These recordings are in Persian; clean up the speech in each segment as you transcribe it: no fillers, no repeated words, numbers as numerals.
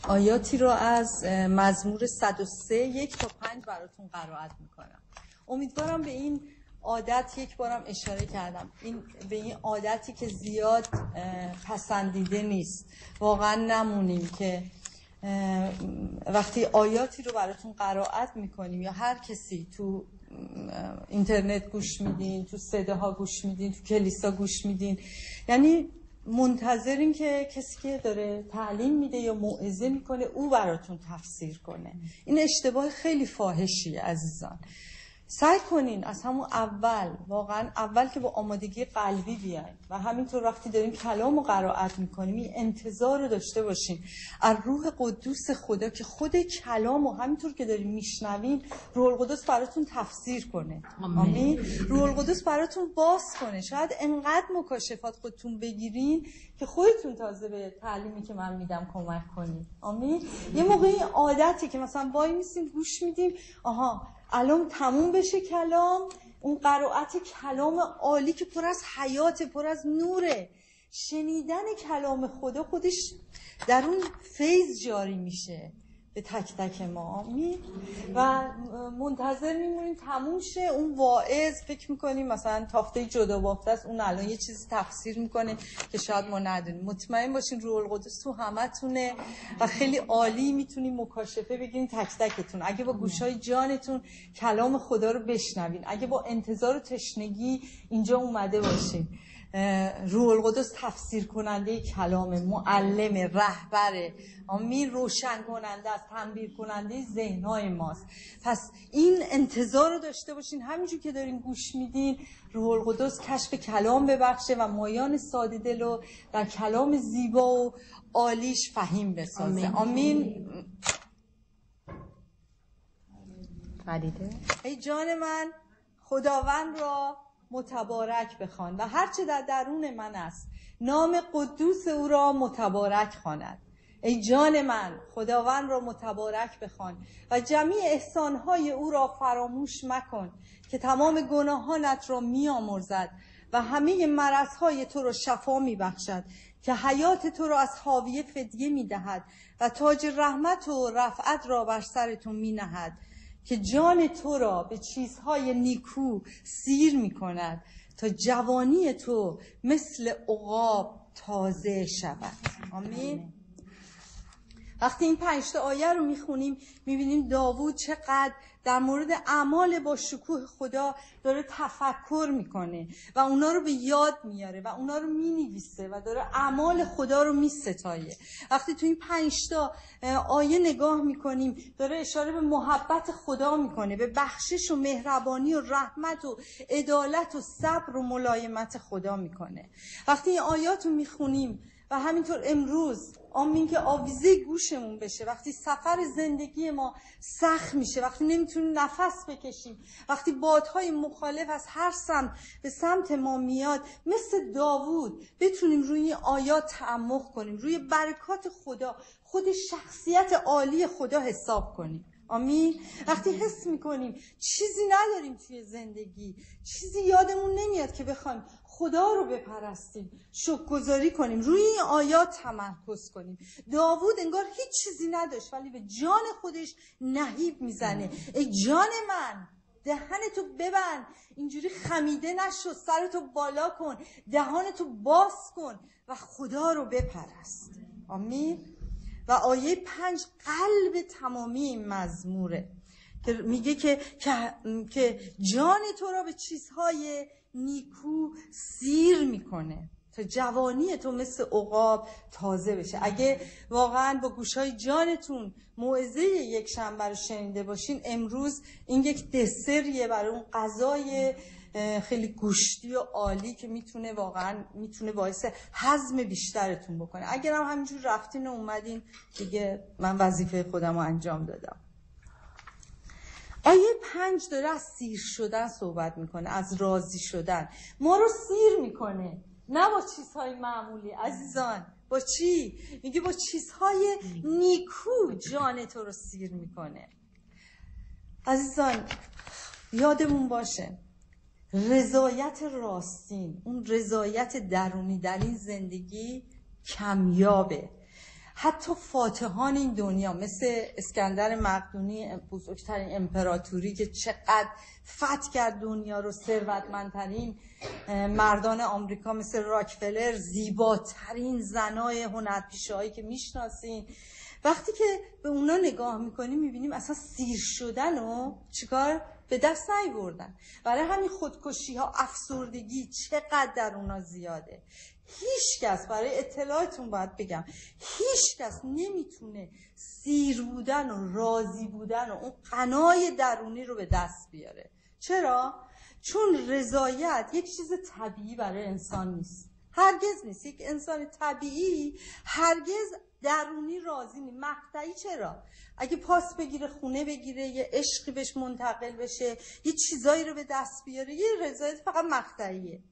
آیاتی رو از مزمور 103 1 تا 5 براتون قرائت میکنم. امیدوارم به این عادت، یک بارم اشاره کردم، به این عادتی که زیاد پسندیده نیست واقعا نمونیم که وقتی آیاتی رو براتون قرائت میکنیم یا هر کسی تو اینترنت گوش میدین، تو صداها گوش میدین، تو کلیسا گوش میدین، یعنی منتظرین که کسی که داره تعلیم میده یا موعظه میکنه او براتون تفسیر کنه. این اشتباه خیلی فاحشیه عزیزان. سعی کنین از همون اول، واقعا اول که با آمادگی قلبی بیاین و همینطور وقتی دارین کلام رو قرائت میکنیم این انتظار رو داشته باشین از روح قدوس خدا که خود کلام رو همینطور که دارین میشنوین روح القدس براتون تفسیر کنه. آمین. روح القدس براتون باز کنه. شاید انقدر مکاشفات خودتون بگیرین که خودتون تازه به تعلیمی که من میدم کمک کنین. آمین. یه موقعی عادتی که مثلا وای میسیم گوش میدیم، آها الان تموم بشه کلام، اون قرائت کلام عالی که پر از حیات، پر از نوره، شنیدن کلام خدا خودش در اون فیض جاری میشه به تک تک ما. آمین. و منتظر میمونیم تموم شه اون واعظ، فکر میکنیم مثلا تاخته جدا بافته است، اون الان یه چیزی تفسیر میکنه که شاید ما ندونیم. مطمئن باشین روح القدس تو همتونه و خیلی عالی میتونیم مکاشفه بگیرین تک تکتون اگه با گوشای جانتون کلام خدا رو بشنوین، اگه با انتظار و تشنگی اینجا اومده باشین. روح القدس تفسیر کننده کلام، معلم، رهبر، آمین، روشن کننده است، تنبیه کننده ذهن‌های ماست. پس این انتظار رو داشته باشین همینجور که دارین گوش میدین روح القدس کشف کلام ببخشه و مایان ساده دل رو در کلام زیبا و عالیش فهیم بسازه. آمین. فریده ای جان من خداوند را متبارک بخوان و هرچه در درون من است نام قدوس او را متبارک خواند. ای جان من خداوند را متبارک بخوان و جمیع احسانهای او را فراموش مکن که تمام گناهانت را میامرزد و همه مرضهای تو را شفا میبخشد، که حیات تو را از حاویه فدیه میدهد و تاج رحمت و رفعت را بر سرتون مینهد، که جان تو را به چیزهای نیکو سیر می کند تا جوانی تو مثل عقاب تازه شود. آمین. وقتی این 5 آیه رو میخونیم میبینیم داوود چقدر در مورد اعمال با شکوه خدا داره تفکر میکنه و اونا رو به یاد میاره و اونا رو مینویسه و داره اعمال خدا رو میستایه. وقتی تو این 5 آیه نگاه میکنیم داره اشاره به محبت خدا میکنه، به بخشش و مهربانی و رحمت و عدالت و صبر و ملایمت خدا میکنه. وقتی این آیات رو میخونیم و همینطور امروز آمین که آویزه گوشمون بشه وقتی سفر زندگی ما سخت میشه، وقتی نمیتونیم نفس بکشیم، وقتی بادهای مخالف از هر سمت به سمت ما میاد، مثل داوود بتونیم روی این آیات تعمق کنیم، روی برکات خدا، خود شخصیت عالی خدا حساب کنیم. آمین. وقتی حس میکنیم چیزی نداریم توی زندگی، چیزی یادمون نمیاد که بخوایم خدا رو بپرستیم، شکرگزاری کنیم، روی این آیات تمرکز کنیم. داوود انگار هیچ چیزی نداشت ولی به جان خودش نهیب میزنه. ای جان من دهنتو ببند، اینجوری خمیده نشو، سرتو بالا کن، دهانتو باز کن و خدا رو بپرست. آمین. و آیه 5 قلب تمامی این مزموره که میگه که جان تو را به چیزهای نیکو سیر میکنه تا جوانی تو مثل عقاب تازه بشه. اگه واقعا با گوشای جانتون موعظه یک شنبه رو شنیده باشین، امروز این یک دسریه برای اون غذای خیلی گوشتی و عالی که میتونه باعث هضم بیشترتون بکنه. اگر هم همینجور رفتین و اومدین دیگه من وظیفه خودم رو انجام دادم. آیه 5 داره از سیر شدن صحبت میکنه، از راضی شدن. ما رو سیر میکنه، نه با چیزهای معمولی عزیزان. با چی؟ میگه با چیزهای نیکو جان تو رو سیر میکنه. عزیزان یادمون باشه رضایت راستین، اون رضایت درونی در این زندگی کمیابه. حتی فاتحان این دنیا مثل اسکندر مقدونی، بزرگترین امپراتوری که چقدر فتح کرد دنیا رو، ثروتمندترین مردان آمریکا مثل راکفلر، زیباترین زنای هنرپیشه‌هایی که میشناسین، وقتی که به اونا نگاه میکنیم میبینیم اصلا سیر شدن و چیکار به دست نیاوردن. برای همین خودکشی ها، افسردگی چقدر در اونا زیاده. هیچ کس، برای اطلاعتون باید بگم، هیچ کس نمیتونه سیر بودن و راضی بودن و اون قنای درونی رو به دست بیاره. چرا؟ چون رضایت یک چیز طبیعی برای انسان نیست، هرگز نیست. یک انسان طبیعی هرگز درونی راضی نیست. مقطعی. چرا؟ اگه پاس بگیره، خونه بگیره، یه عشقی بهش منتقل بشه، یه چیزایی رو به دست بیاره، یه رضایت فقط مقطعیه.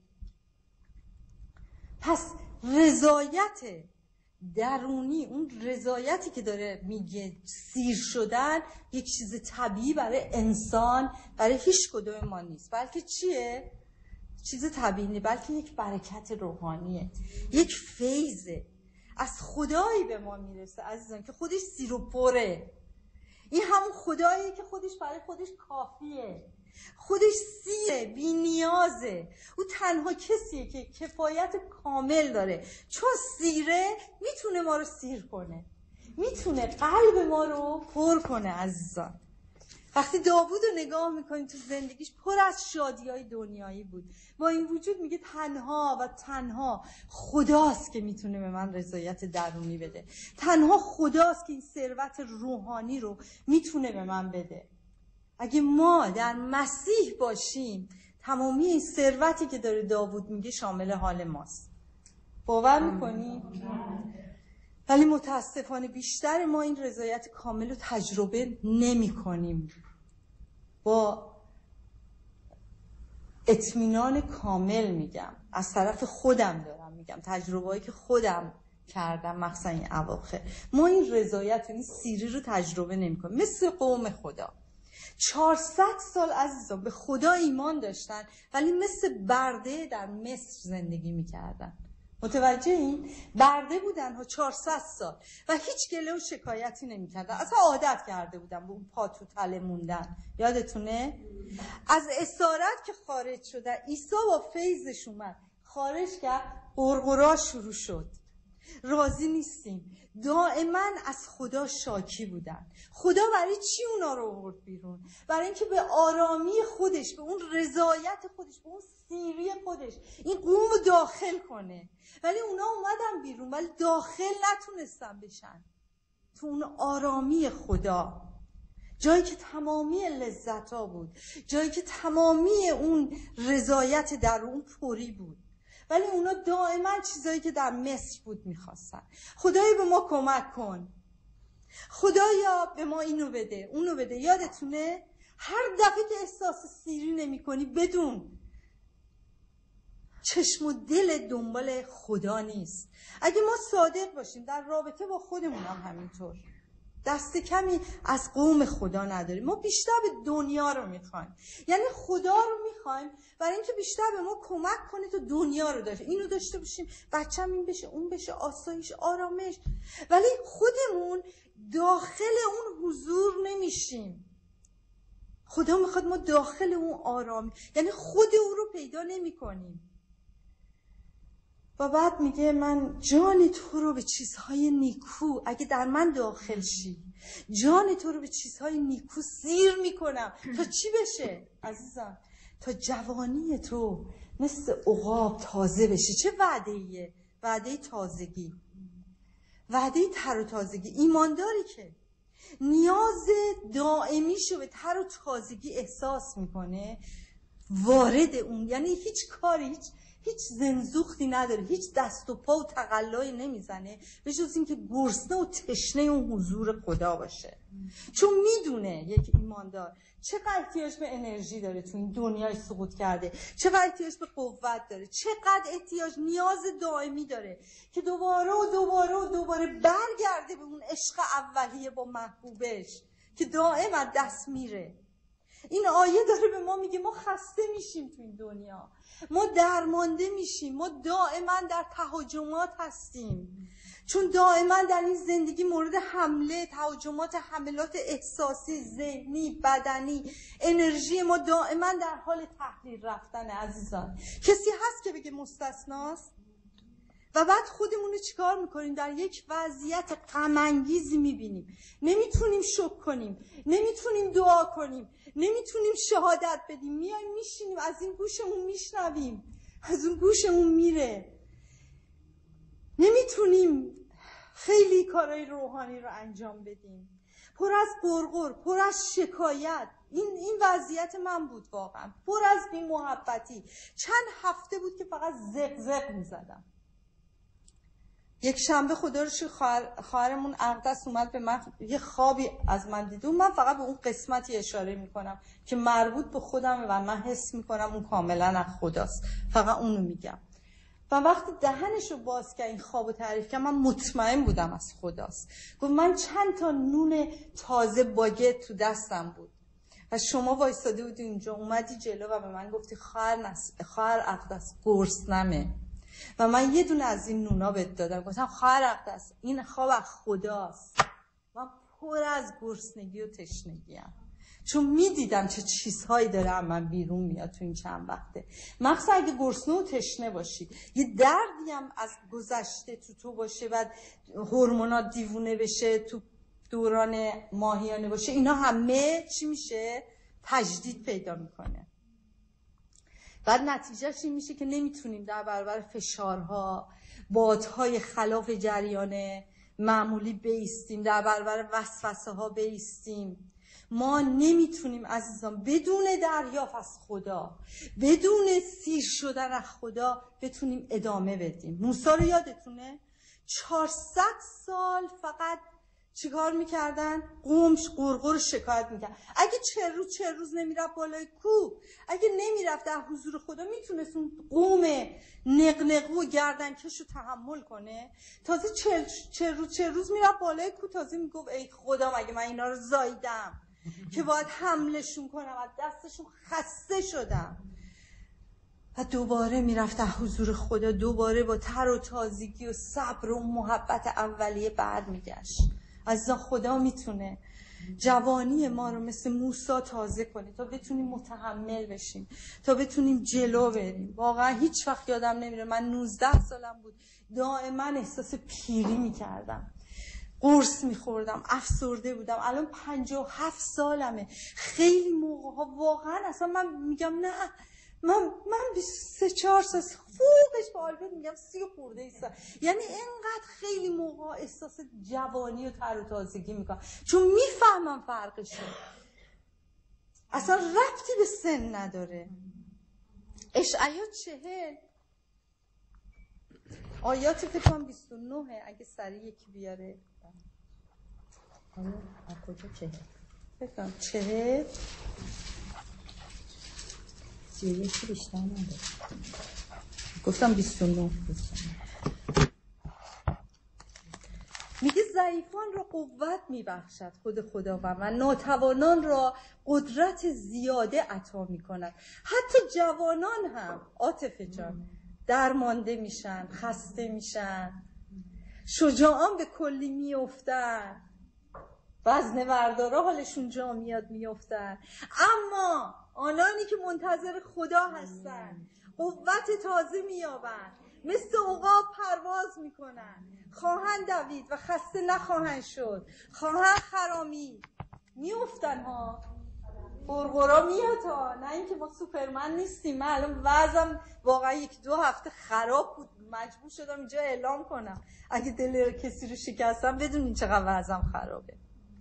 پس رضایت درونی، اون رضایتی که داره میگه سیر شدن، یک چیز طبیعی برای انسان، برای هیچ کدوم ما نیست. بلکه چیه؟ چیز طبیعی نیست، بلکه یک برکت روحانیه، یک فیضه، از خدایی به ما میرسه عزیزان که خودش سیر و پره. این همون خداییه که خودش برای خودش کافیه، خودش سیره، بی نیازه. او تنها کسیه که کفایت کامل داره. چون سیره میتونه ما رو سیر کنه، میتونه قلب ما رو پر کنه عزیزان. وقتی داوود رو نگاه میکنیم تو زندگیش پر از شادی‌های دنیایی بود، با این وجود میگه تنها و تنها خداست که میتونه به من رضایت درونی بده، تنها خداست که این ثروت روحانی رو میتونه به من بده. اگه ما در مسیح باشیم، تمامی این ثروتی که داره داوود میگه شامل حال ماست. باور میکنی؟ ولی متاسفانه بیشتر ما این رضایت کامل رو تجربه نمی کنیم. با اطمینان کامل میگم، از طرف خودم دارم میگم، تجربه‌ای که خودم کردم مخصوصا این اواخر، ما این رضایت و این سیری رو تجربه نمی کنیم. مثل قوم خدا 400 سال عزیزان به خدا ایمان داشتن، ولی مثل برده در مصر زندگی میکردن. متوجه این؟ برده بودن ها 400 سال و هیچ گله و شکایتی نمی‌کردن. اصلا عادت کرده بودن به اون پا تو تله موندن. یادتونه؟ از اسارت که خارج شدن، عیسی با فیضش اومد خارج کرد، غرغرا شروع شد. راضی نیستیم، دائما از خدا شاکی بودن. خدا برای چی اونا رو آورد بیرون؟ برای اینکه به آرامی خودش، به اون رضایت خودش، به اون سیری خودش این قوم رو داخل کنه. ولی اونا اومدن بیرون ولی داخل نتونستن بشن تو اون آرامی خدا، جایی که تمامی لذت ها بود، جایی که تمامی اون رضایت در اون پری بود. ولی اونا دائما چیزایی که در مصر بود میخواستن. خدای به ما کمک کن، خدایا به ما اینو بده اونو بده. یادتونه هر دفعه که احساس سیری نمی کنی بدون چشم و دل دنبال خدا نیست. اگه ما صادق باشیم در رابطه با خودمون هم همینطور، دست کمی از قوم خدا نداریم. ما بیشتر به دنیا رو میخوایم، یعنی خدا رو میخوایم برای اینکه بیشتر به ما کمک کنه تو دنیا رو داشته، اینو داشته باشیم، بچم این بشه اون بشه، آسایش، آرامش. ولی خودمون داخل اون حضور نمیشیم. خدا میخواد ما داخل اون آرام، یعنی خود او رو پیدا نمی کنیم. و بعد میگه من جان تو رو به چیزهای نیکو، اگه در من داخل شی، جان تو رو به چیزهای نیکو سیر میکنم. تا چی بشه عزیزم؟ تا جوانی تو مثل عقاب تازه بشه. چه وعده‌ایه؟ وعده تازگی، وعده تر و تازگی. ایمانداری که نیاز دائمیشو به تر و تازگی احساس میکنه، وارد اون، یعنی هیچ کاری، هیچ زنزوختی نداره، هیچ دست و پا و تقلایی نمیزنه به جز اینکه گرسنه و تشنه اون حضور خدا باشه. چون میدونه یک ایماندار چقدر احتیاج به انرژی داره تو این دنیای سقوط کرده، چقدر احتیاج به قوت داره، چقدر نیاز دائمی داره که دوباره و دوباره و دوباره برگرده به اون عشق اولیه با محبوبش که دائم از دست میره. این آیه داره به ما میگه ما خسته میشیم تو این دنیا، ما درمانده میشیم، ما دائما در تهاجمات هستیم، چون دائما در این زندگی مورد حمله، تهاجمات، حملات احساسی، ذهنی، بدنی، انرژی ما دائما در حال تحلیل رفتن. عزیزان کسی هست که بگه مستثناست؟ و بعد خودمون رو چیکار میکنیم؟ در یک وضعیت غم انگیزی میبینیم، نمیتونیم شکر کنیم، نمیتونیم دعا کنیم، نمیتونیم شهادت بدیم، میایم میشینیم، از این گوشمون میشنویم، از اون گوشمون میره، نمیتونیم خیلی کارهای روحانی رو انجام بدیم، پر از غرغر، پر از شکایت. این وضعیت من بود واقعا، پر از بی‌محبتی. چند هفته بود که فقط زق زق میزدم. یک شنبه خدا رو شکر خواهرمون اقدس اومد به من، یه خوابی از من دید. من فقط به اون قسمتی اشاره میکنم که مربوط به خودم و من حس میکنم اون کاملا از خداست، فقط اونو میگم. و وقتی دهنشو باز کرد این خوابو تعریف کرد، من مطمئن بودم از خداست. گفت من چند تا نون تازه باگت تو دستم بود و شما وایساده بودی اونجا، اومدی جلو و به من گفتی خواهر اقدس گرسنمه و من یه دونه از این نونا بهت دادم. گفتم خواهر اقدس این خواب از خداست. من پر از گرسنگی و تشنگیم، چون میدیدم چه چیزهایی داره من بیرون میاد تو این چند وقته. مخصوصا اگه گرسنه و تشنه باشی، یه دردی هم از گذشته تو باشه، بعد هورمونات دیوونه بشه، تو دوران ماهیانه باشه، اینا همه چی میشه؟ تجدید پیدا میکنه. بعد نتیجهش این میشه که نمیتونیم در برابر فشارها، بادهای خلاف جریان معمولی بایستیم، در برابر وسوسه ها بایستیم. ما نمیتونیم عزیزان بدون دریافت از خدا، بدون سیر شدن از خدا بتونیم ادامه بدیم. موسی رو یادتونه 400 سال فقط چیکار میکردن؟ قومش قرقر شکایت میکرد. اگه چه روز نمیرفت بالای کوه، اگه نمیرفت در حضور خدا، میتونست اون قوم نقنقو و گردنکش رو تحمل کنه؟ تازه چه روز میرفت بالای کوه، تازه میگفت ای خدا مگه من اینا رو زاییدم که باید حملشون کنم، از دستشون خسته شدم. و دوباره میرفت در حضور خدا، دوباره با تر و تازگی و صبر و محبت اولیه برمیگشت. عزیزان خدا میتونه جوانی ما رو مثل موسی تازه کنه تا بتونیم متحمل بشیم، تا بتونیم جلو بریم. واقعا هیچ وقت یادم نمیره، من 19 سالم بود دائما احساس پیری میکردم، قرص میخوردم، افسرده بودم. الان 57 سالمه. خیلی موقعها واقعا اصلا من میگم نه، من 23-4 سال فوقش به آلبرت میگم 30 خورده سال. یعنی اینقدر خیلی موقع احساس جوانی و تر و تازگی میکنم، چون میفهمم فرقشه، اصلا ربطی به سن نداره. اشعیا 40 آیات فکر کنم 29 اگه سریع یکی بیاره. حالا از کجا 40 فکر کنم 40 یکی بیشتر نداره، گفتم 29. میگه ضعیفان را قوت میبخشد خداوند و ناتوانان را قدرت زیاده عطا میکند. حتی جوانان هم عاطفه جان درمانده میشن، خسته میشن، شجاعان به کلی میافتن، وزنه بردارا حالشون جا میاد میافتن. اما آنانی که منتظر خدا هستن قوت تازه مییابند، مثل عقاب پرواز میکنن، خواهند دوید و خسته نخواهند شد، خواهند خرامید. میافتن ها، غرغرا میاد ها، نه اینکه ما سوپرمن نیستیم. من الان وضعم واقعا 1-2 هفته خراب بود، مجبور شدم اینجا اعلام کنم اگه دل کسی رو شکستم بدونین چقدر وضعم خرابه.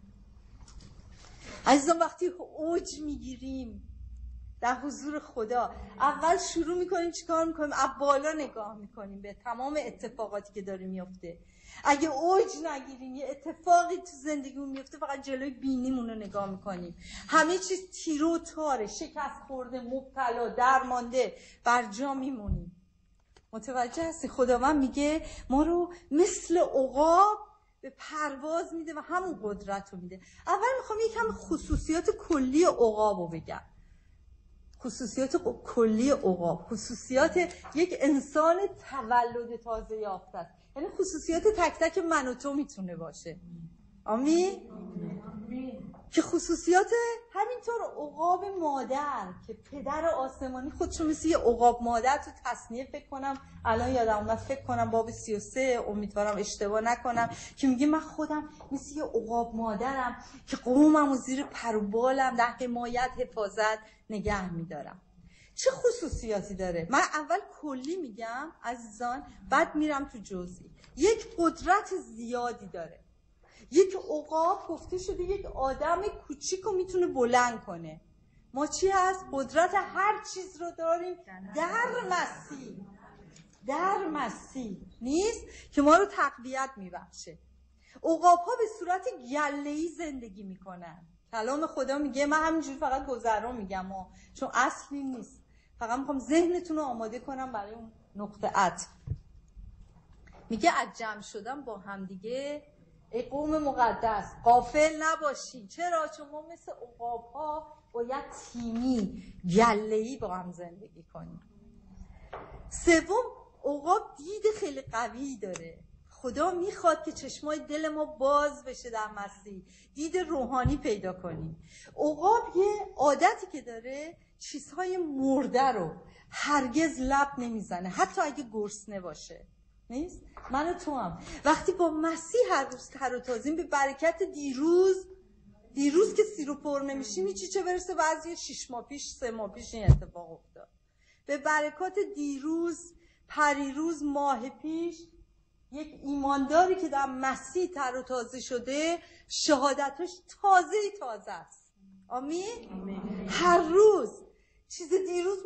عزیزان وقتی اوج میگیریم در حضور خدا، اول شروع میکنیم چیکار میکنیم؟ از بالا نگاه میکنیم به تمام اتفاقاتی که داره میفته. اگه اوج نگیریم، یه اتفاقی تو زندگیمون میفته، فقط جلوی بینیمون رو نگاه میکنیم، همه چیز تیرو و تاره، شکست خورده، مبتلا، درمانده، بر جا میمونیم. متوجه هستی؟ خداوند میگه ما رو مثل عقاب به پرواز میده و همون قدرت رو میده. اول میخوام یکم خصوصیات کلی عقاب رو بگم. خصوصیات کلی عقاب، خصوصیات یک انسان تولد تازه یافته است. یعنی خصوصیات تک تک من و تو میتونه باشه. آمین؟ که خصوصیات همینطور عقاب مادر که پدر آسمانی خودشو مثل یه عقاب مادر تو تصنیه فکر کنم الان یادم اومد، فکر کنم باب 33، امیدوارم اشتباه نکنم، که میگه من خودم مثل یه عقاب مادرم که قومم و زیر پر و بالم در حمایت حفاظت نگه میدارم. چه خصوصیاتی داره؟ من اول کلی میگم عزیزان، بعد میرم تو جزئی. یک قدرت زیادی داره. یک عقاب گفته شده یک آدم کوچیک رو میتونه بلند کنه. ما چی هست؟ قدرت هر چیز رو داریم در مسیح نیست که ما رو تقویت میبخشه. عقاب ها به صورت گله‌ای زندگی میکنن. کلام خدا میگه، من همینجوری فقط گذرا میگم چون اصلی نیست، فقط میخوام ذهنتون رو آماده کنم برای اون نقطه عطف. میگه از جمع شدن با هم دیگه ای قوم مقدس غافل نباشین. چرا؟ چون ما مثل عقاب ها باید تیمی گله‌ای با هم زندگی کنیم. سوم، عقاب دید خیلی قوی داره. خدا میخواد که چشمای دل ما باز بشه در مسیح، دید روحانی پیدا کنیم. عقاب یه عادتی که داره، چیزهای مرده رو هرگز لب نمیزنه، حتی اگه گرسنه باشه. نیست؟ من و تو هم وقتی با مسیح هر روز تر و تازیم، به برکت دیروز که سیر و پر نمیشیم هیچی، چه برسه بعضی 6 ماه پیش 3 ماه پیش این اتفاق افتاد. به برکات دیروز، پریروز، ماه پیش، یک ایمانداری که در مسیح تر و تازه شده، شهادتش تازه است. آمین؟ هر روز چیز دیروز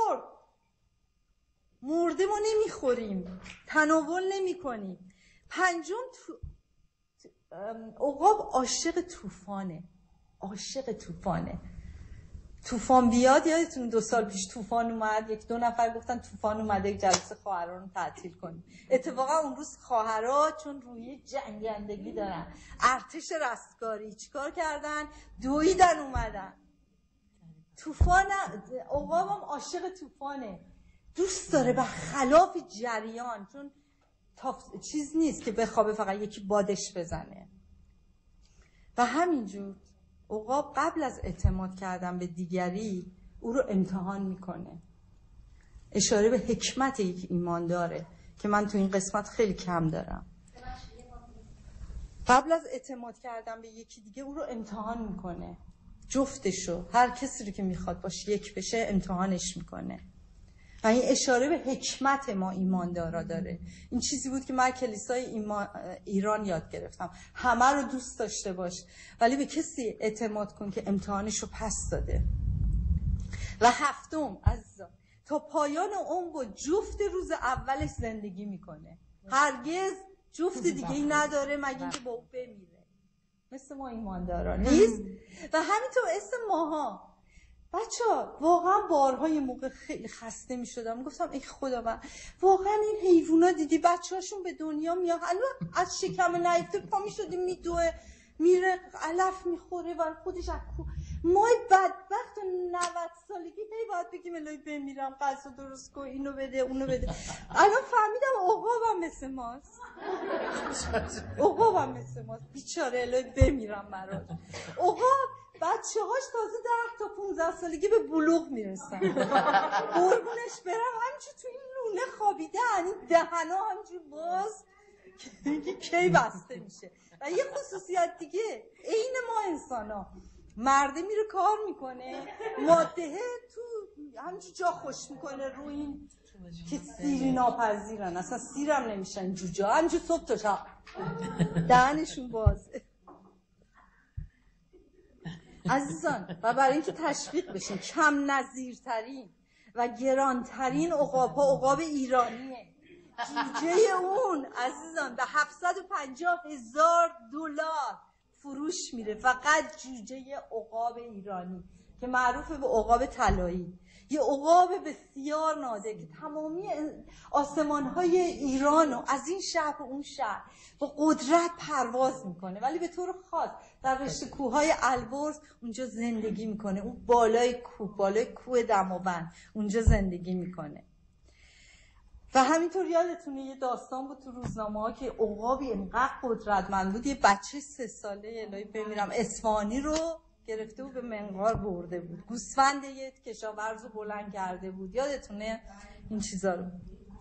مرده ما نمیخوریم، تناول نمی کنیم. پنجم، عقاب عاشق طوفانه. طوفان بیاد، یادتون 2 سال پیش طوفان اومد، 1-2 نفر گفتن طوفان اومده، یک جلسه خواهران رو تعطیل کنیم. اتفاقا اون روز خواهرها چون روی جنگندگی دارن، ارتش رستگاری چیکار کردن؟ دویدن اومدن. عقابم عاشق طوفانه، دوست داره برخلاف جریان، چون چیز نیست که بخوابه فقط یکی بادش بزنه. و همینجور عقاب قبل از اعتماد کردن به دیگری او رو امتحان میکنه. اشاره به حکمت یک ایمان داره که من تو این قسمت خیلی کم دارم. قبل از اعتماد کردن به یکی دیگه او رو امتحان میکنه، جفتشو، هر کسی رو که میخواد باش یک بشه امتحانش میکنه. و این اشاره به حکمت ما ایماندارا داره. این چیزی بود که من کلیسای ایران یاد گرفتم. همه رو دوست داشته باش، ولی به کسی اعتماد کن که امتحانش رو پس داده. و هفتم عزیزان، تا پایان عمر با جفت روز اولش زندگی میکنه. هرگز جفت دیگه‌ای نداره مگه اینکه با او بمیره. مثل ما ایماندارا نیست. و همینطور اسم ماها. بچه‌ها واقعا بارها یه موقع خیلی خسته می‌شدم، گفتم ای خدا، من واقعا این حیوونا دیدی بچه‌هاشون به دنیا میاد، الان از شکم نیفته پا می‌شده میدوه میره علف میخوره و خودش ما بدبخت 90 سالگی هی باید بگیم الهی بمیرم، غذا درست کن، اینو بده اونو بده. الان فهمیدم عقابم مثل ماست. بیچاره الهی بمیرم براش. عقاب بچه‌هاش تازه 10 تا 15 سالگی به بلوغ میرسن. قربونش برم همینجور تو این لونه خوابیدن، این دهنا همینجور باز کی بسته میشه. و یه خصوصیت دیگه عین ما انسانا، مرده میره کار میکنه، ماده تو همینجور جا خوش میکنه رو این که سیری ناپذیرن، اصلا سیرم نمیشن جوجا، همینجور صبح تا شب دهنشون بازه. عزیزان، و برای اینکه تشویق بشین، کم نظیرترین و گرانترین عقاب ایرانیه. جوجه اون عزیزان به $750,000 فروش میره، فقط جوجه عقاب ایرانی که معروف به عقاب طلایی، یه عقاب بسیار نادر که تمامی آسمان‌های ایران و از این شهر و اون شهر با قدرت پرواز میکنه، ولی به طور خاص در رشته کوههای البرز اونجا زندگی میکنه. اون بالای کوه دماوند اونجا زندگی میکنه. و همینطور یادتونه یه داستان بود تو روزنامه‌ها که عقابی اینقدر قدرتمند بود، یه بچه 3 ساله الهی بمیرم اصفهانی رو گرفته بود به منقار برده بود، گوسفند یه کشاورز رو بلند کرده بود. یادتونه این چیزا رو؟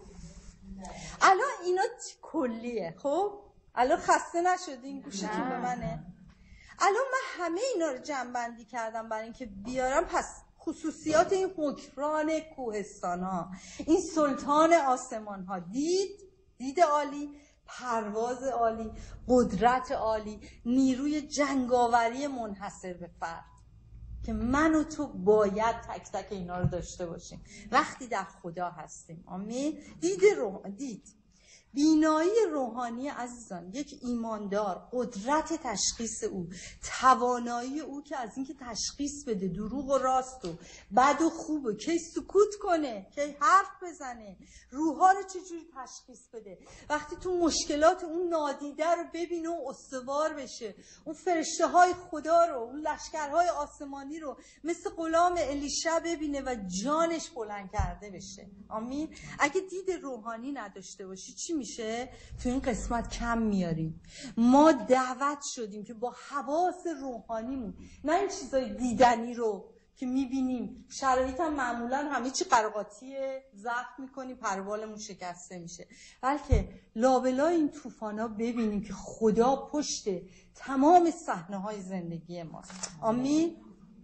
الان اینا کلیه. خب الان خسته نشدین؟ گوشتون به منه. الان من همه اینا رو جمع‌بندی کردم برای اینکه بیارم پس خصوصیات این حکمران کوهستان ها، این سلطان آسمان ها. دید عالی، پرواز عالی، قدرت عالی، نیروی جنگاوری منحصر به فرد که من و تو باید تک تک اینا رو داشته باشیم وقتی در خدا هستیم. آمین. دید بینایی روحانی عزیزان، یک ایماندار، قدرت تشخیص او، توانایی او که از اینکه تشخیص بده دروغ و راست و بد و خوب و کی سکوت کنه، کی حرف بزنه، روحا رو چجوری تشخیص بده، وقتی تو مشکلات اون نادیده رو ببینه و استوار بشه، اون فرشته های خدا رو، اون لشکرهای آسمانی رو مثل غلام الیشع ببینه و جانش بلند کرده بشه. آمین. اگه دید روحانی نداشته باشی چی میشه؟ تو این قسمت کم میاریم. ما دعوت شدیم که با حواس روحانیمون، نه این چیزای دیدنی رو که میبینیم، شرایط هم معمولا همه چی قرقاتیه، ضعف میکنی، پروالمون شکسته میشه، بلکه لابلای این طوفانا ببینیم که خدا پشت تمام صحنه‌های زندگی ماست. آمین.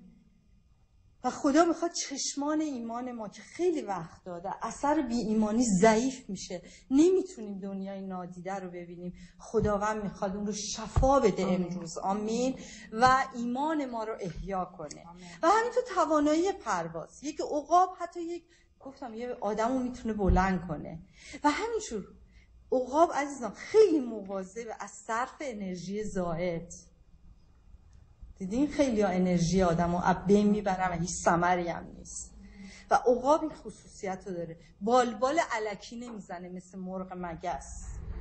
و خدا میخواد چشمان ایمان ما که خیلی وقت داده اثر بی ایمانی ضعیف میشه، نمیتونیم دنیای نادیده رو ببینیم، خداوند میخواد اون رو شفا بده امروز. آمین. و ایمان ما رو احیا کنه. و همینطور توانایی پرواز. یک عقاب حتی یه آدمو میتونه بلند کنه. و همینجور عقاب عزیزان خیلی مواظب از صرف انرژی زائد. دیدین خیلی ها انرژی آدم رو از بین میبرن و هیچ ثمری هم نیست. و عقاب این خصوصیت رو داره، بالبال الکی نمیزنه مثل مرغ مگس.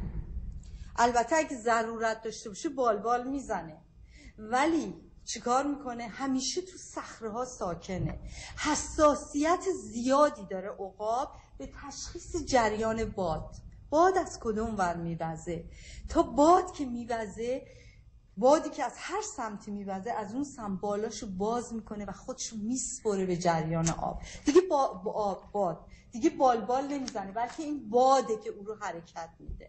البته اگه ضرورت داشته باشه بالبال میزنه، ولی چیکار میکنه؟ همیشه تو صخره‌ها ساکنه. حساسیت زیادی داره عقاب به تشخیص جریان باد از کدوم ور میوزه. تا باد که میوزه، بادی که از هر سمتی میوزه، از اون سمت بالاشو باز میکنه و خودشو میسپره به جریان آب. دیگه باد دیگه بالبال نمیزنه، بلکه این باده که او رو حرکت میده.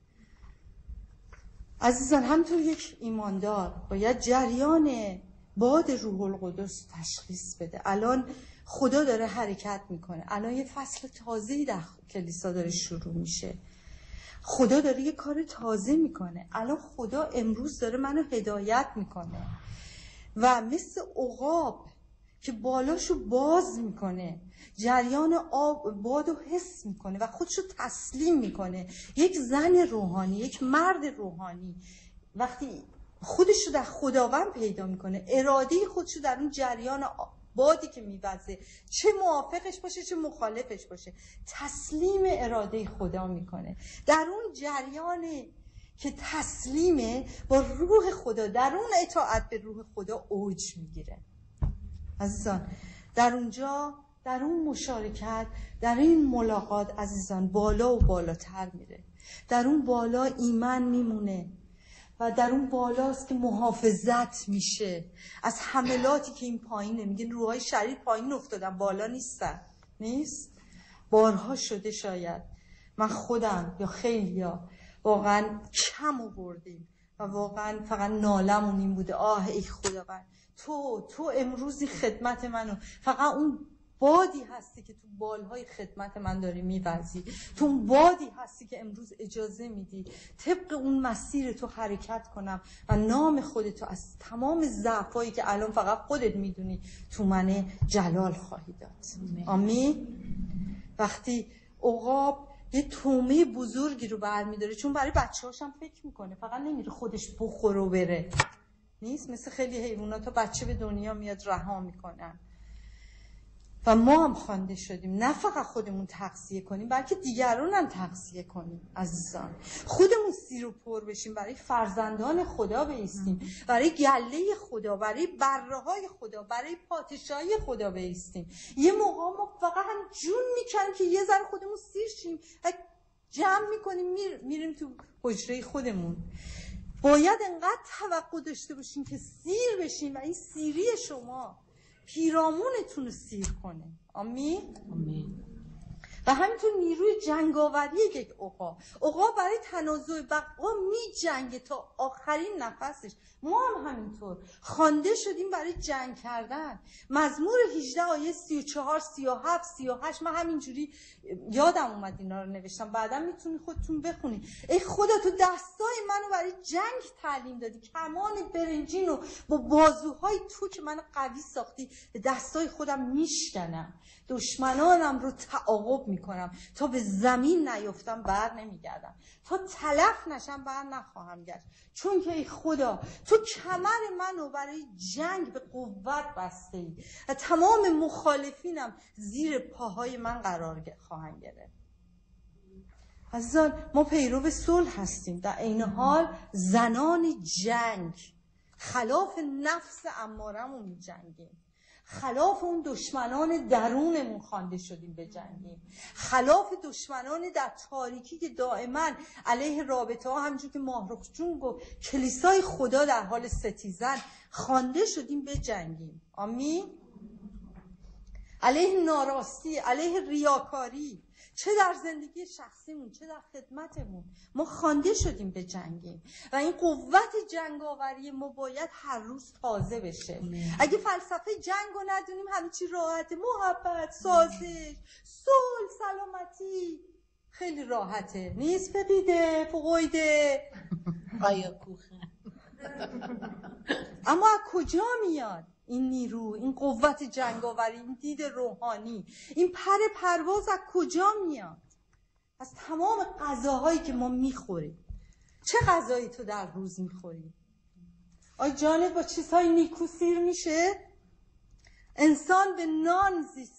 عزیزان همطور یک ایماندار باید جریان باد روح القدس تشخیص بده. الان خدا داره حرکت میکنه، الان یه فصل تازه‌ای در کلیسا داره شروع میشه، خدا داره یه کار تازه میکنه. الان خدا امروز داره منو هدایت میکنه و مثل عقاب که بالاشو باز میکنه، جریان آب بادو حس میکنه و خودشو تسلیم میکنه. یک زن روحانی، یک مرد روحانی وقتی خودشو در خداوند پیدا میکنه، اراده خودشو در اون جریان بادی که میوزه، چه موافقش باشه چه مخالفش باشه، تسلیم اراده خدا میکنه. در اون جریان که تسلیمه با روح خدا، در اون اطاعت به روح خدا اوج میگیره. عزیزان در اونجا، در اون مشارکت، در این ملاقات عزیزان بالا و بالاتر میره. در اون بالا ایمان میمونه و در اون بالاست که محافظت میشه از حملاتی که این پایینه. میگن روحای شریر پایین افتادن، بالا نیست. بارها شده شاید من خودم یا خیلیا واقعا کم آوردیم و واقعا فقط نالمون این بوده، آه ای خداوند تو امروزی خدمت منو، فقط اون بادی هستی که تو بالهای خدمت من داری میوزی، تو اون بادی هستی که امروز اجازه میدی طبق اون مسیر تو حرکت کنم و نام خودتو از تمام ضعفایی که الان فقط خودت میدونی تو من جلال خواهی داد. آمین. وقتی عقاب یه تومه بزرگی رو برمیداره، چون برای بچه‌هاش هم فکر میکنه، فقط نمیره خودش بخوره و بره، نیست. مثل خیلی حیوانات بچه به دنیا میاد رها میکنن و ما هم خوانده شدیم نه فقط خودمون تغذیه کنیم بلکه دیگران هم تغذیه کنیم. عزیزان خودمون سیر و پر بشیم، برای فرزندان خدا بایستیم، برای گله خدا، برای بره‌های خدا، برای پادشاهی خدا بایستیم. یه موقع ما فقط هم جون میکنیم که یه ذره خودمون سیر شیم، جمع میکنیم میریم تو حجره خودمون. باید انقدر توقع داشته باشیم که سیر بشیم و این سیری شما پیرامونتون رو سیر کنه. آمین؟ آمین. و همینطور نیروی جنگاوری یک عقاب برای تنازع بقا می جنگه تا آخرین نفسش. ما هم همینطور خوانده شدیم برای جنگ کردن. مزمور 18 آیه 34 37 38 من همینجوری یادم اومد اینا رو نوشتم، بعدا میتونی خودتون بخونید. ای خدا تو دستای منو برای جنگ تعلیم دادی، کمان برنجین و با بازوهای تو که منو قوی ساختی به دستای خودم میشکنم، دشمنانم رو تعاقب میکنم، تا به زمین نیفتم بر نمیگردم، تا تلف نشم بر نخواهم گشت. چون که ای خدا تو کمر منو برای جنگ به قوت بسته ای و تمام مخالفینم زیر پاهای من قرار خواهند گرفت. عزیزان ما پیرو صلح هستیم، در عین حال زنان جنگ، خلاف نفس امارمون می جنگیم، خلاف اون دشمنان درونمون خوانده شدیم به جنگیم، خلاف دشمنان در تاریکی که دائما علیه رابطه ها، همونجور که ماهرخ جون گفت کلیسای خدا در حال ستیزن، خوانده شدیم به جنگیم. آمین. علیه ناراستی، علیه ریاکاری، چه در زندگی شخصیمون چه در خدمتمون ما خوانده شدیم به جنگیم و این قوت جنگاوری ما باید هر روز تازه بشه. اگه فلسفه جنگو ندونیم همه چی راحته، محبت، سازش، صلح، سلامتی خیلی راحته، نیست فقیده فقویده آیا کوخه. اما از کجا میاد این نیرو، این قوت جنگاوری، این دید روحانی، این پرواز از کجا میاد؟ از تمام غذاهایی که ما میخوریم. چه غذایی تو در روز میخوری؟ آی جانت با چیزهای نیکو سیر میشه؟ انسان به نان زیست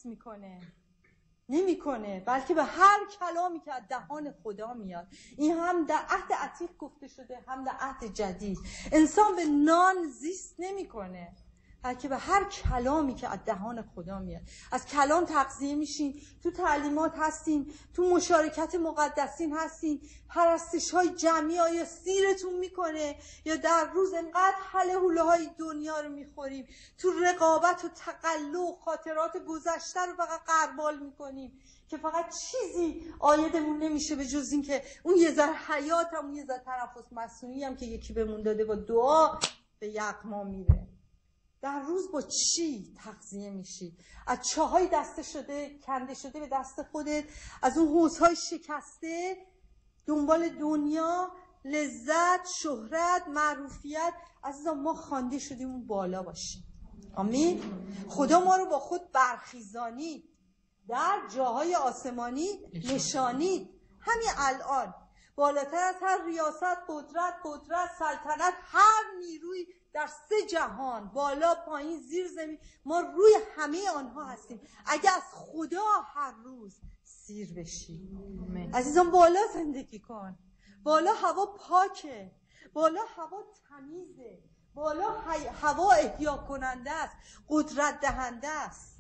نمیکنه بلکه به هر کلامی که از دهان خدا میاد. این هم در عهد عتیق گفته شده هم در عهد جدید. انسان به نان زیست نمیکنه بلکه به هر کلامی که از دهان خدا میاد. از کلام تغذیه میشین، تو تعلیمات هستین، تو مشارکت مقدسین هستین، پرستش های جمعی آیا سیرتون میکنه یا در روز انقدر حله حوله های دنیا رو میخوریم، تو رقابت و تقلع و خاطرات گذشته رو فقط غربال میکنیم که فقط چیزی عایدمون نمیشه به جز این که اون یه ذره حیاتم، اون یه ذره تنفس مصنوعی هم که یکی بهمون داده با دعا به یغما میره. در روز با چی تغذیه میشی؟ از چاهای کنده شده به دست خودت، از اون حوضهای شکسته دنبال دنیا، لذت، شهرت، معروفیت. عزیزان ما خوانده شدیم اون بالا باشیم. آمین. خدا ما رو با خود برخیزانید، در جاهای آسمانی نشانید. همین الان بالاتر از هر ریاست، قدرت، سلطنت، هر نیروی در 3 جهان، بالا، پایین، زیر زمین، ما روی همه آنها هستیم. اگه از خدا هر روز سیر بشی. عزیزان بالا زندگی کن، بالا هوا پاکه، بالا هوا تمیزه، بالا هوا احیا کننده است، قدرت دهنده است.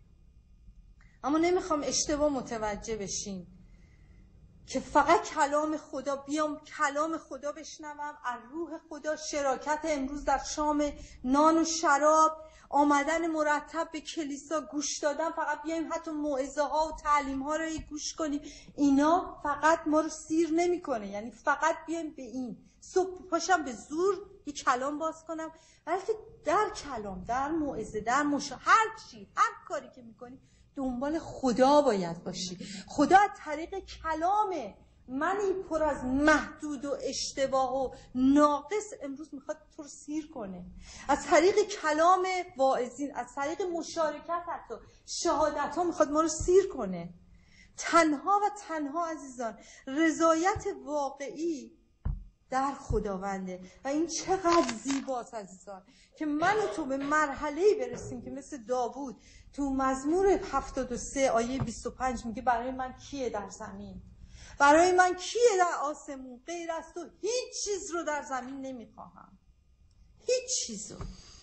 اما نمیخوام اشتباه متوجه بشین که فقط کلام خدا، بیام کلام خدا بشنوم، از روح خدا، شراکت امروز در شام نان و شراب، آمدن مرتب به کلیسا، گوش دادن، فقط بیایم حتی موعظه ها و تعلیم ها رو گوش کنیم، اینا فقط ما رو سیر نمیکنه. یعنی فقط بیایم به این صبح پاشم به زور یک کلام باز کنم، بلکه در کلام، در موعظه، در هر چی، هر کاری که میکنیم دنبال خدا باید باشی. خدا از طریق کلامه. منی پر از محدود و اشتباه و ناقص امروز میخواد تو رو سیر کنه. از طریق کلام واعظین، از طریق مشارکت، حتی شهادت ها میخواد ما رو سیر کنه. تنها و تنها عزیزان رضایت واقعی در خداونده. و این چقدر زیباست عزیزان که من و تو به مرحله‌ای برسیم که مثل داوود تو مزمور 73 آیه 25 میگه برای من کیه در زمین، برای من کیه در آسمون، غیر از تو هیچ چیز رو در زمین نمیخواهم، هیچ چیز رو،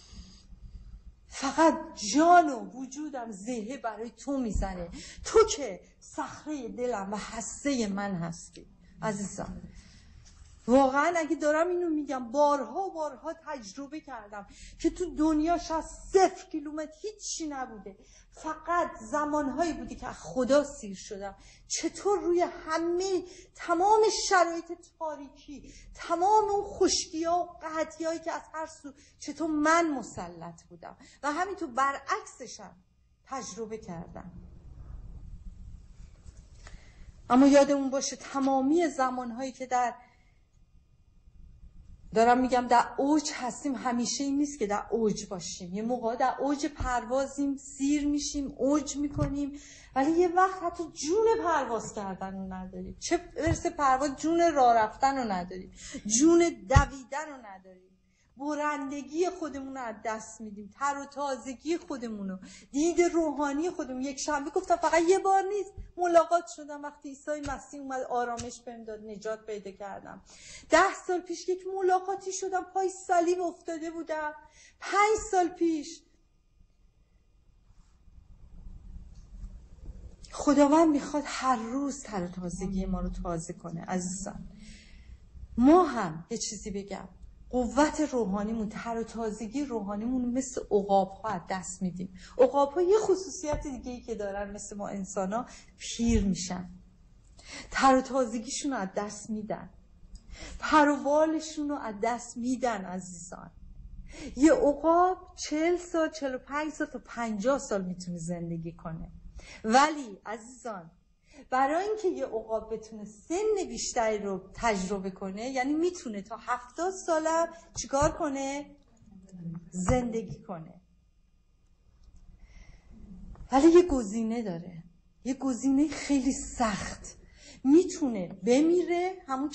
فقط جان و وجودم زهه برای تو میزنه، تو که صخره دلم و هسته من هستی. عزیزان واقعا اگه دارم اینو میگم بارها تجربه کردم که تو دنیا شاید 0 کیلومتر هیچی نبوده، فقط زمانهایی بودی که خدا سیر شدم، چطور روی تمام شرایط تاریکی، تمام اون خشکی‌ها و قحطی‌هایی که از هر سو، چطور من مسلط بودم و همینطور برعکسشم تجربه کردم. اما یادمون باشه تمامی زمانهایی که دارم میگم در اوج هستیم، همیشه این نیست که در اوج باشیم. یه موقع در اوج پروازیم، سیر میشیم، اوج میکنیم، ولی یه وقت حتی جون پرواز کردن رو نداریم، چه برسه پرواز، جون راه رفتن رو نداریم، جون دویدن رو نداریم، برندگی خودمون رو از دست میدیم، تر و تازگی خودمون رو، دید روحانی خودمون. یک شنبه گفتم فقط یه بار نیست، ملاقات شدم وقتی عیسی مسیح اومد آرامش بهم داد، نجات پیدا کردم. 10 سال پیش یک ملاقاتی شدم، پای صلیب افتاده بودم. 5 سال پیش خداوند میخواد هر روز تر و تازگی ما رو تازه کنه. عزیزان ما هم یه چیزی بگم، قوت روحانیمون، تر و تازگی روحانیمون مثل عقاب‌ها از دست میدیم. عقاب‌ها یه خصوصیت دیگه‌ای که دارن مثل ما انسان‌ها، پیر میشن، تر و تازگیشون رو از دست میدن، پر و بالشون رو از دست میدن. عزیزان یه عقاب 40 سال 45 سال تا 50 سال میتونه زندگی کنه، ولی عزیزان برای اینکه یه عقاب بتونه سن بیشتری رو تجربه کنه، یعنی میتونه تا 70 سالم چیکار کنه؟ زندگی کنه. ولی یه گزینه داره، یه گزینه خیلی سخت. میتونه بمیره همون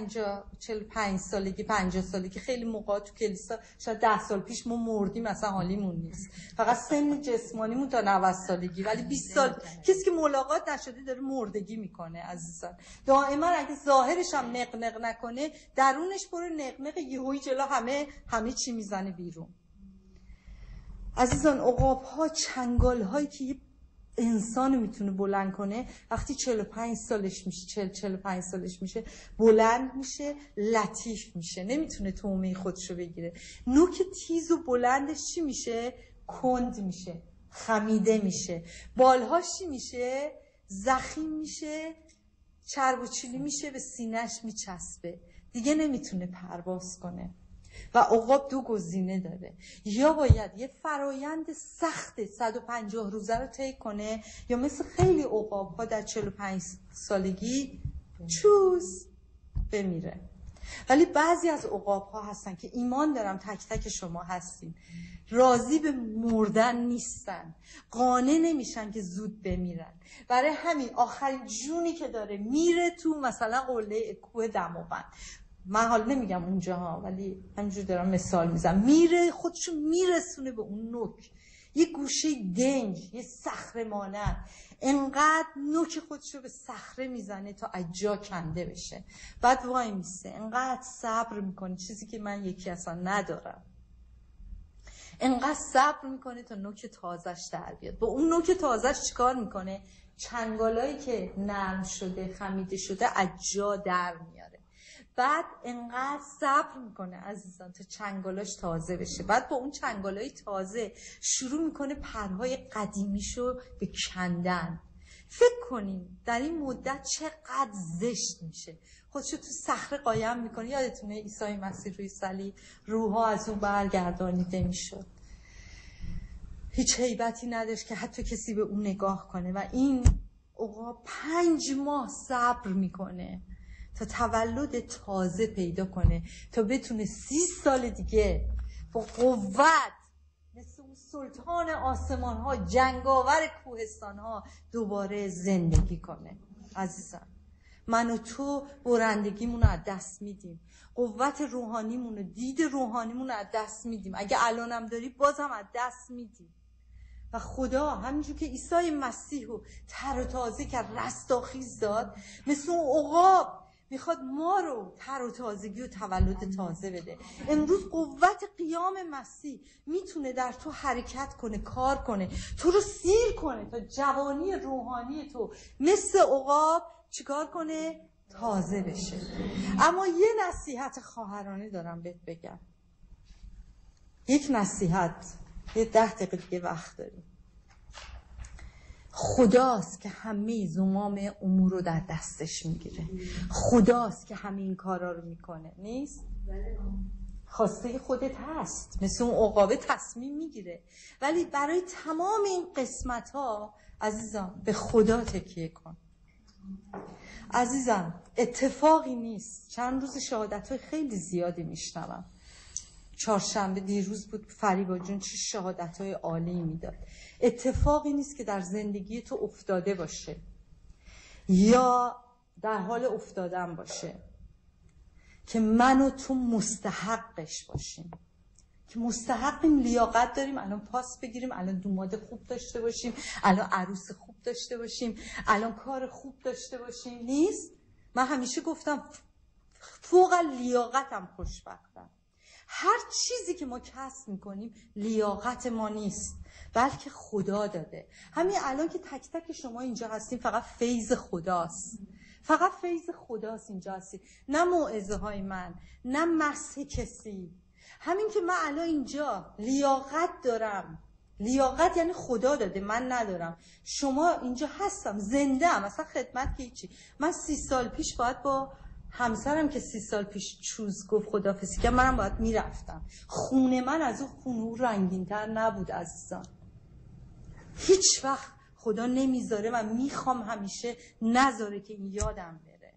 45 سالگی 50 سالگی. خیلی موقع تو کلیسا شاید 10 سال پیش ما مردیم مثلا حالیمون نیست، فقط سن جسمانیمون تا 90 سالگی، ولی 20 سال کسی که ملاقات نشده داره مردگی میکنه. عزیزان دائما اگه ظاهرش هم نقنق نکنه، درونش پر نقنق، یهویی جلو همه چی میزنه بیرون. عزیزان عقاب‌ها، چنگال‌هایی که انسان میتونه بلند کنه، وقتی 45 سالش میشه 45 سالش میشه بلند میشه، لطیف میشه، نمیتونه تومه خودشو بگیره. نوک تیز و بلندش چی میشه؟ کند میشه، خمیده میشه. بالهاش چی میشه؟ زخیم میشه، چرب و چیلی میشه، به سینه‌اش میچسبه، دیگه نمیتونه پرواز کنه. و عقاب 2 گزینه داره، یا باید یه فرایند سخت 150 روزه رو طی کنه، یا مثل خیلی عقاب‌ها در 45 سالگی چوز بمیره. ولی بعضی از عقاب‌ها هستن که ایمان دارم تک تک شما هستین، راضی به مردن نیستن، قانع نمیشن که زود بمیرن. برای همین آخرین جونی که داره میره تو مثلا قله کوه دماوند، من حالا نمیگم اونجاها ولی همینجور دارم مثال میزنم، میره خودشو میرسونه به اون نوک، یه گوشه دنج، یه صخره مانند، انقدر نوک خودشو به صخره میزنه تا اجا کنده بشه، بعد وای میسه، انقدر صبر میکنه، چیزی که من یکی اصلا ندارم، انقدر صبر میکنه تا نوک تازش در بیاد. با اون نوک تازش چیکار میکنه؟ چنگالایی که نرم شده خمیده شده اجا در میاره، بعد انقدر صبر میکنه عزیزان تا چنگالاش تازه بشه، بعد با اون چنگالای تازه شروع میکنه پرهای قدیمیشو به کندن. فکر کنین در این مدت چقدر زشت میشه، خودشو تو صخره قایم میکنه. یادتونه عیسی مسیح روی صلیب روحا از اون برگردانیده میشد، هیچ هیبتی نداشت که حتی کسی به اون نگاه کنه. و این عقاب 5 ماه صبر میکنه تا تولد تازه پیدا کنه، تا بتونه 30 سال دیگه با قوت مثل اون سلطان آسمان ها، جنگاور کوهستان ها دوباره زندگی کنه. عزیزان من و تو برندگیمون رو از دست میدیم، قوت روحانیمون رو، دید روحانیمون رو از دست میدیم. اگه الانم داری بازم از دست میدیم. و خدا همینجور که عیسی مسیح رو تر و تازه کرد، رستاخیز داد، مثل اون عقاب میخواد ما رو تر و تازگی و تولد تازه بده. امروز قوت قیام مسیح میتونه در تو حرکت کنه، کار کنه، تو رو سیر کنه تا جوانی روحانی تو مثل عقاب چیکار کنه؟ تازه بشه. اما یه نصیحت خواهرانه دارم بهت بگم. یک نصیحت، یه 10 دقیقه دیگه وقت داریم. خداست که همه زمام امور رو در دستش میگیره. خداست که همه این کارا رو میکنه. نیست؟ خواسته خودت هست، مثل اون عقابه تصمیم میگیره، ولی برای تمام این قسمت ها عزیزم به خدا تکیه کن. عزیزم اتفاقی نیست. چند روز شهادت های خیلی زیادی میشنوم. چهارشنبه دیروز بود فریبا جون چه شهادت‌های عالی میداد. اتفاقی نیست که در زندگی تو افتاده باشه یا در حال افتادن باشه که من و تو مستحقش باشیم، که مستحقیم، لیاقت داریم الان پاس بگیریم، الان دوماد خوب داشته باشیم، الان عروس خوب داشته باشیم، الان کار خوب داشته باشیم. نیست؟ من همیشه گفتم فوق لیاقتم خوشبختم. هر چیزی که ما کسب میکنیم لیاقت ما نیست، بلکه خدا داده. همین الان که تک تک شما اینجا هستیم فقط فیض خداست. فقط فیض خداست اینجا هستی، نه موعظه های من، نه مسح کسی. همین که من الان اینجا لیاقت دارم. لیاقت یعنی خدا داده، من ندارم. شما اینجا هستم، زنده ام، اصلا خدمت که هیچی. من 30 سال پیش باید با همسرم که 30 سال پیش چوز گفت خداحافظی که منم باید میرفتم. خونه من از اون خونه رنگین‌تر نبود عزیزان. هیچ وقت خدا نمیذاره و میخوام همیشه نذاره که این یادم بره.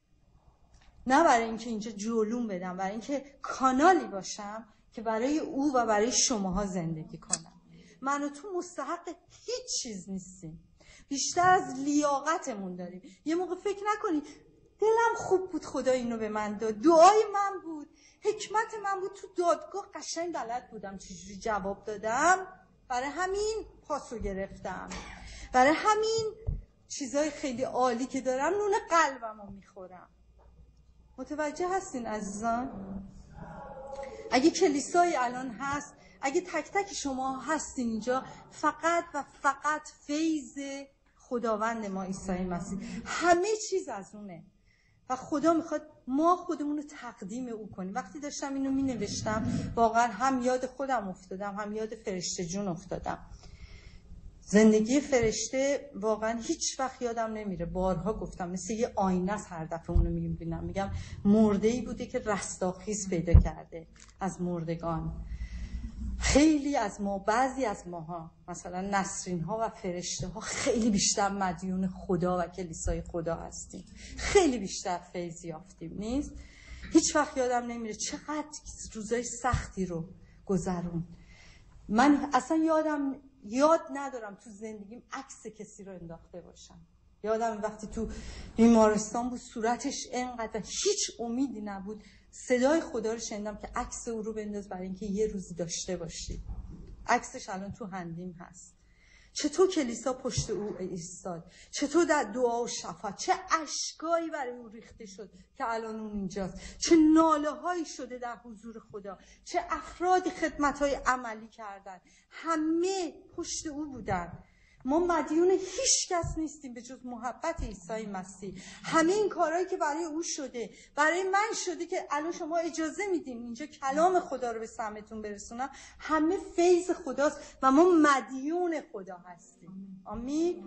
نه برای اینکه اینجا جلوم بدم، برای اینکه کانالی باشم که برای او و برای شماها زندگی کنم. من و تو مستحق هیچ چیز نیستیم، بیشتر از لیاقتمون داریم. یه موقع فکر نکنی دلم خوب بود خدا اینو به من داد، دعای من بود، حکمت من بود، تو دادگاه قشنگ بلد بودم چجوری جواب دادم، برای همین پاسو گرفتم، برای همین چیزای خیلی عالی که دارم نون قلبمو میخورم. متوجه هستین عزیزان؟ اگه کلیسای الان هست، اگه تک تک شما هستین اینجا، فقط و فقط فیض خداوند ما عیسی مسیح، همه چیز از اونه و خدا میخواد ما خودمون رو تقدیم او کنیم. وقتی داشتم اینو می نوشتم واقعا هم یاد خودم افتادم، هم یاد فرشته جون افتادم. زندگی فرشته واقعا هیچ وقت یادم نمیره. بارها گفتم مثل یه آینه است، هر دفعه اونو میبینم میگم مرده‌ای بوده که رستاخیز پیدا کرده از مردگان. خیلی از ما، بعضی از ماها، مثلا نسرین ها و فرشته ها، خیلی بیشتر مدیون خدا و کلیسای خدا هستیم، خیلی بیشتر فیض یافتیم. نیست؟ هیچ وقت یادم نمیره چقدر روزای سختی رو گذرون. من اصلا یاد ندارم تو زندگیم عکس کسی رو انداخته باشم. یادم وقتی تو بیمارستان بود صورتش انقدر هیچ امیدی نبود، صدای خدا رو شنیدم که عکس او رو بنداز برای اینکه یه روزی داشته باشی. عکسش الان تو هندیم هست. چطور کلیسا پشت او ایستاد، چطور در دعا و شفاعت، چه اشکایی برای او ریخته شد که الان اون اینجاست، چه ناله هایی شده در حضور خدا، چه افرادی خدمت های عملی کردن، همه پشت او بودن. ما مدیون هیچ کس نیستیم به جز محبت عیسی مسیح. همه این کارهایی که برای او شده، برای من شده که الان شما اجازه میدین اینجا کلام خدا رو به سمعتون برسونم، همه فیض خداست و ما مدیون خدا هستیم. آمین.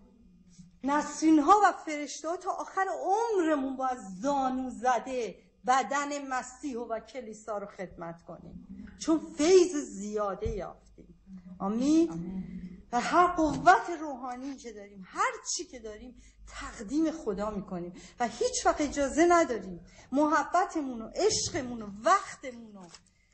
نسرین ها و فرشته ها تا آخر عمرمون باید زانو زده بدن مسیح و کلیسا رو خدمت کنیم، چون فیض زیاده یافتیم. آمین. و هر قوت روحانی که داریم، هر چی که داریم تقدیم خدا میکنیم و هیچ وقت اجازه نداریم محبتمون و عشقمون و وقتمون و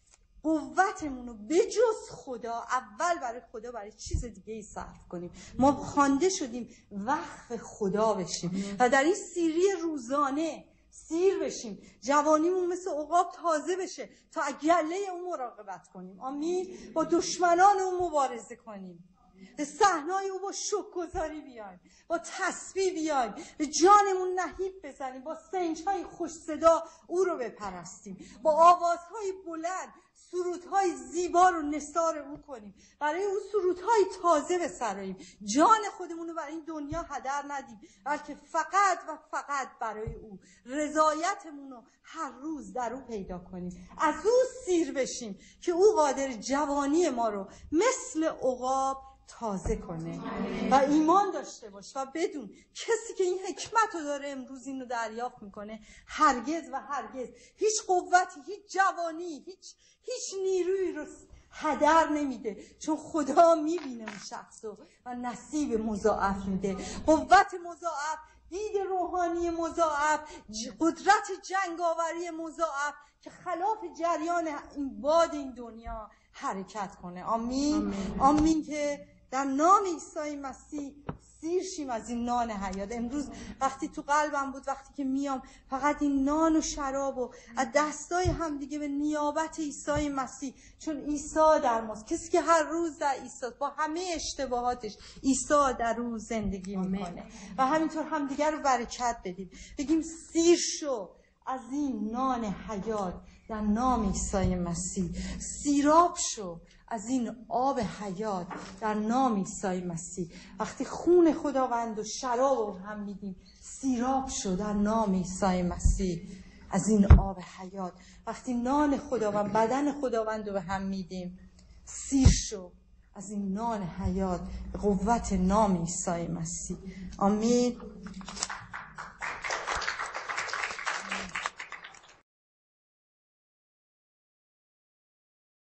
قوتمون رو بجز خدا، اول برای خدا، برای چیز دیگه ای صرف کنیم. ما خوانده شدیم وقف خدا بشیم و در این سیری روزانه سیر بشیم، جوانیمون مثل عقاب تازه بشه تا گله اون مراقبت کنیم. آمین. با دشمنان اون مبارزه کنیم، به صحنای او با شکرگزاری بیایم، با تسبیح بیایم، به جانمون نهیب بزنیم، با سنج‌های خوش صدا او رو بپرستیم، با آوازهای بلند سرودهای زیبا رو نثار او کنیم، برای او سرودهای تازه بسراییم، جان خودمون رو برای این دنیا هدر ندیم، بلکه فقط و فقط برای او رضایتمون رو هر روز در او پیدا کنیم، از او سیر بشیم که او قادر جوانی ما رو مثل عقاب تازه کنه. و ایمان داشته باش و بدون کسی که این حکمت رو داره امروز این رو دریافت میکنه هرگز و هرگز هیچ قوتی، هیچ جوانی، هیچ نیروی رو هدر نمیده، چون خدا میبینه اون شخص رو و نصیب مضاعف میده، قوت مضاعف، دید روحانی مضاعف، قدرت جنگاوری مضاعف که خلاف جریان این باد این دنیا حرکت کنه. آمین. آمین که در نام عیسی مسیح سیر شیم از این نان حیات. امروز وقتی تو قلبم بود، وقتی که میام فقط این نان و شراب و از دستای هم دیگه به نیابت عیسی مسیح، چون عیسی در ماست، کسی که هر روز در عیسی با همه اشتباهاتش عیسی در او زندگی میکنه و همینطور هم دیگه رو برکت بدیم، بگیم سیر شو از این نان حیات در نام عیسی مسیح، سیراب شو از این آب حیات در نام عیسی مسیح. وقتی خون خداوند و شراب رو هم میدیم، سیراب شو در نام عیسی مسیح از این آب حیات. وقتی نان خداوند، بدن خداوند رو به هم میدیم، سیر شو از این نان حیات به قوت نام عیسی مسیح. آمین.